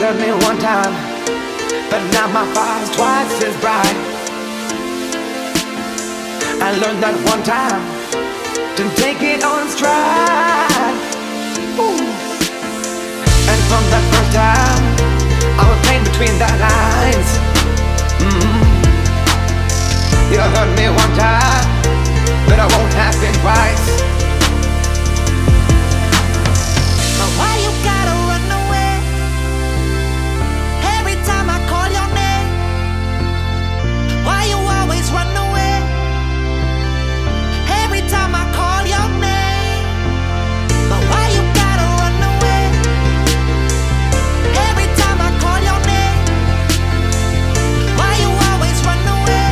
hurt me one time, but now my fire's twice as bright. I learned that one time to take it on stride. Ooh. And from that first time, I was playing between the lines. You hurt me one time, but I won't happen twice. But why you gotta run away every time I call your name? Why you always run away every time I call your name? But why you gotta run away every time I call your name? Why you always run away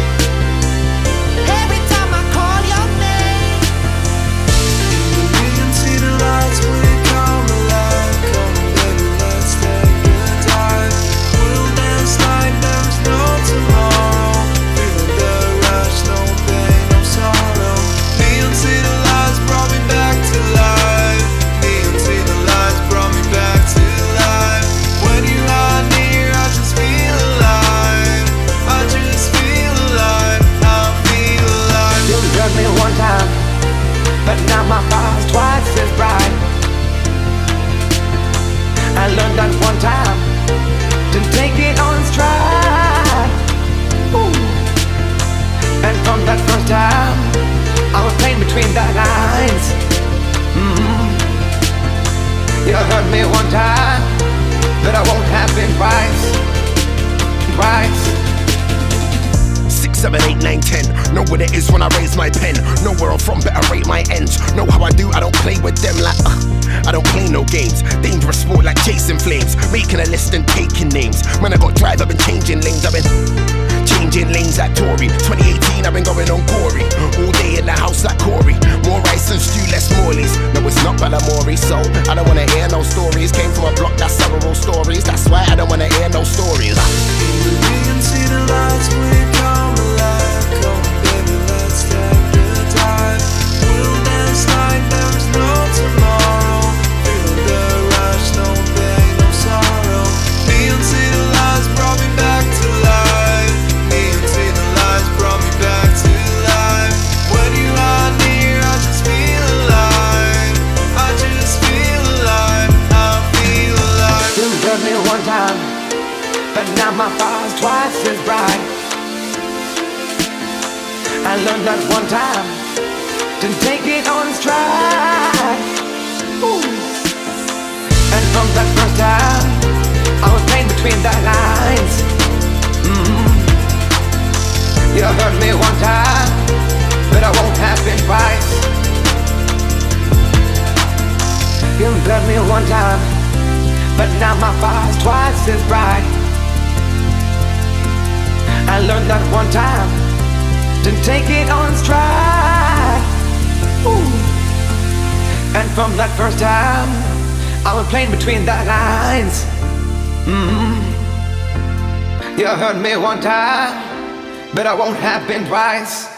every time I call your name? We can see the lights when it come alive. Come on, baby, let's take a dive. We'll dance like there's no tomorrow. Feeling the rush, no pain, no sorrow. Neon city lights brought me back to life. Neon city lights brought me back to life. When you are near, I just feel alive. I just feel alive. I feel alive. You hurt me one time, but now my fire's twice as bright. I learned that one time to take it on stride. Ooh. And from that first time, I was playing between the lines. You hurt me one time, but I won't happen twice. Twice. 6, 7, 8, 9, 10. Know what it is when I raise my pen. Know where I'm from, better rate my ends. Know how I do, I don't play with them like I don't play no games. Dangerous sport like chasing flames. Making a list and taking names. When I got drive, I've been changing lanes. I've been changing lanes like Tory. 2018, I've been going on Corey. All day in the house like Corey. More rice and stew, less Morleys. No, it's not Balamori, so I don't wanna hear no stories. Came from a block that's several stories. That's why I don't wanna hear no stories. We can see the lights when it come alive. Come on, baby, let's take a dive. We'll dance like there's no tomorrow. Feeling the rush, no pain, no sorrow. Neon city lights brought me back to life. Neon city lights brought me back to life. When you are near, I just feel alive. I just feel alive. I feel alive. You hurt me one time, but now my fire's twice as bright. I learned that one time to take it on stride. Ooh. And from that first time, I was playing between the lines. You hurt me one time, but I won't happen twice. You hurt me one time, but now my fire's twice as bright. I learned that one time to take it on stride. Ooh. And from that first time, I was playing between the lines. You hurt me one time, but I won't happen twice.